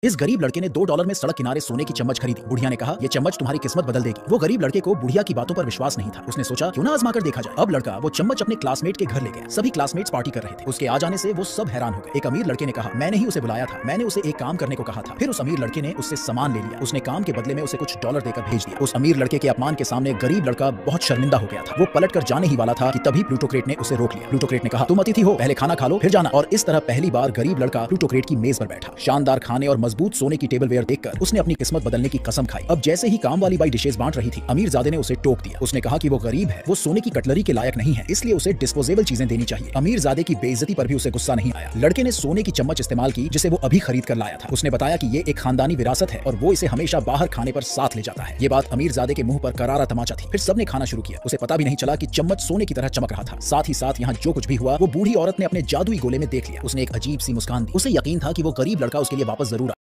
इस गरीब लड़के ने $2 में सड़क किनारे सोने की चम्मच खरीदी। बुढ़िया ने कहा, ये चम्मच तुम्हारी किस्मत बदल देगी। वो गरीब लड़के को बुढ़िया की बातों पर विश्वास नहीं था। उसने सोचा क्यों ना आजमा कर देखा जाए। अब लड़का वो चम्मच अपने क्लासमेट के घर ले गया। सभी क्लासमेट्स पार्टी कर रहे थे। उसके आ जाने से वो सब हैरान हो गए। एक अमीर लड़के ने कहा, मैंने ही उसे बुलाया था, मैंने उसे एक काम करने को कहा था। फिर उस अमीर लड़के ने उससे सामान ले लिया। उसने काम के बदले में उसे कुछ डॉलर देकर भेज दिया। उस अमीर लड़के के अपमान के सामने गरीब लड़का बहुत शर्मिंदा हो गया था। वो पलट कर जाने ही वाला था कि तभी प्लूटोक्रेट ने उसे रोक लिया। प्लूटोक्रेट ने कहा, तुम अतिथि हो, पहले खाना खा लो फिर जाना। और इस तरह पहली बार गरीब लड़का प्लूटोक्रेट की मेज पर बैठा। शानदार खाने और मजबूत सोने की टेबल वेयर देखकर उसने अपनी किस्मत बदलने की कसम खाई। अब जैसे ही काम वाली बाई डिशेस बांट रही थी, अमीरजादे ने उसे टोक दिया। उसने कहा कि वो गरीब है, वो सोने की कटलरी के लायक नहीं है, इसलिए उसे डिस्पोजेबल चीजें देनी चाहिए। अमीरजादे की बेइज्जती पर भी उसे गुस्सा नहीं आया। लड़के ने सोने की चम्मच इस्तेमाल की जिसे वो अभी खरीद कर लाया था। उसने बताया कि ये एक खानदानी विरासत है और वो इसे हमेशा बाहर खाने पर साथ ले जाता है। ये बात अमीरजादे के मुंह पर करारा तमाचा थी। फिर सबने खाना शुरू किया। उसे पता भी नहीं चला कि चम्मच सोने की तरह चमक रहा था। साथ ही साथ यहाँ जो कुछ भी हुआ वो बूढ़ी औरत ने अपने जादुई गोले में देख लिया। उसने एक अजीब सी मुस्कान दी। उसे यकीन था कि वो गरीब लड़का उसके लिए वापस जरूर